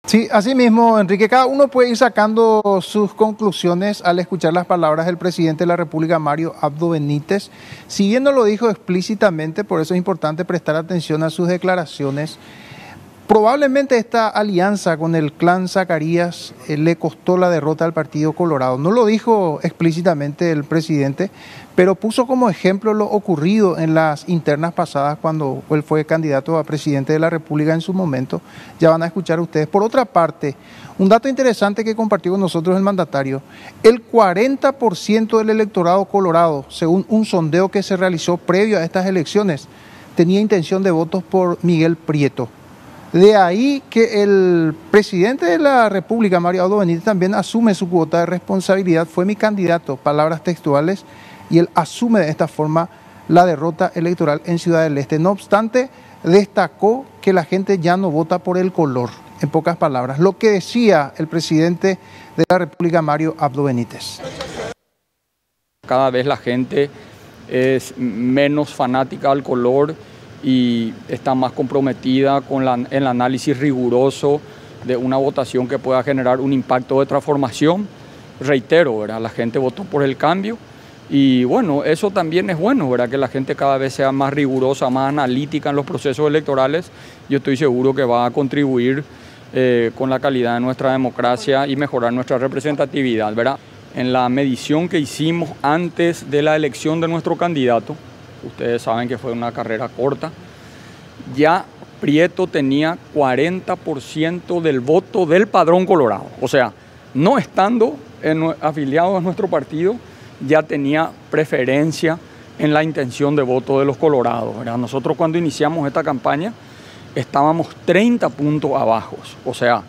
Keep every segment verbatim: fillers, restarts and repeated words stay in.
Sí, así mismo, Enrique, cada uno puede ir sacando sus conclusiones al escuchar las palabras del presidente de la República, Mario Abdo Benítez. Si bien no lo dijo explícitamente, por eso es importante prestar atención a sus declaraciones. Probablemente esta alianza con el clan Zacarías eh, le costó la derrota al Partido Colorado. No lo dijo explícitamente el presidente, pero puso como ejemplo lo ocurrido en las internas pasadas cuando él fue candidato a presidente de la República en su momento. Ya van a escuchar ustedes. Por otra parte, un dato interesante que compartió con nosotros el mandatario: el cuarenta por ciento del electorado colorado, según un sondeo que se realizó previo a estas elecciones, tenía intención de votos por Miguel Prieto. De ahí que el presidente de la República, Mario Abdo Benítez, también asume su cuota de responsabilidad. Fue mi candidato, palabras textuales, y él asume de esta forma la derrota electoral en Ciudad del Este. No obstante, destacó que la gente ya no vota por el color, en pocas palabras, lo que decía el presidente de la República, Mario Abdo Benítez. Cada vez la gente es menos fanática al color y está más comprometida con la, el análisis riguroso de una votación que pueda generar un impacto de transformación. Reitero, ¿verdad? La gente votó por el cambio y bueno, eso también es bueno, ¿verdad? Que la gente cada vez sea más rigurosa, más analítica en los procesos electorales. Yo estoy seguro que va a contribuir eh, con la calidad de nuestra democracia y mejorar nuestra representatividad, ¿verdad? En la medición que hicimos antes de la elección de nuestro candidato, ustedes saben que fue una carrera corta, ya Prieto tenía cuarenta por ciento del voto del padrón colorado. O sea, no estando en, afiliado a nuestro partido, ya tenía preferencia en la intención de voto de los colorados, ¿verdad? Nosotros cuando iniciamos esta campaña estábamos treinta puntos abajo. O sea,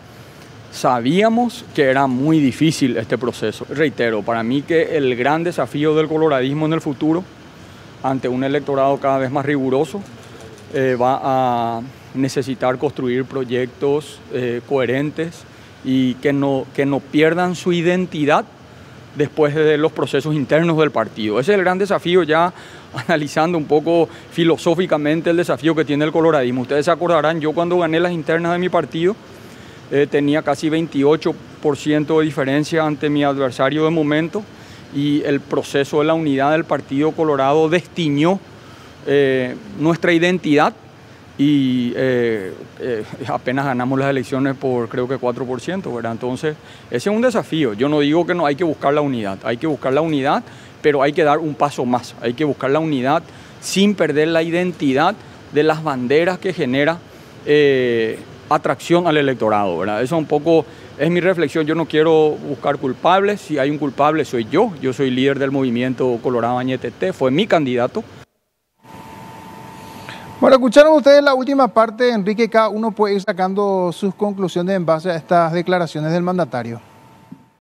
sabíamos que era muy difícil este proceso. Reitero, para mí que el gran desafío del coloradismo en el futuro, ante un electorado cada vez más riguroso, eh, va a necesitar construir proyectos eh, coherentes y que no, que no pierdan su identidad después de los procesos internos del partido. Ese es el gran desafío, ya analizando un poco filosóficamente el desafío que tiene el coloradismo. Ustedes se acordarán, yo cuando gané las internas de mi partido eh, tenía casi veintiocho por ciento de diferencia ante mi adversario de momento, y el proceso de la unidad del Partido Colorado destiñó eh, nuestra identidad y eh, eh, apenas ganamos las elecciones por creo que cuatro por ciento, ¿verdad? Entonces, ese es un desafío. Yo no digo que no hay que buscar la unidad, hay que buscar la unidad, pero hay que dar un paso más, hay que buscar la unidad sin perder la identidad de las banderas que genera eh, atracción al electorado, ¿verdad? Eso un poco es mi reflexión. Yo no quiero buscar culpables. Si hay un culpable, soy yo. Yo soy líder del movimiento Colorado Añetete. Fue mi candidato. Bueno, escucharon ustedes la última parte, Enrique. Cada uno puede ir sacando sus conclusiones en base a estas declaraciones del mandatario.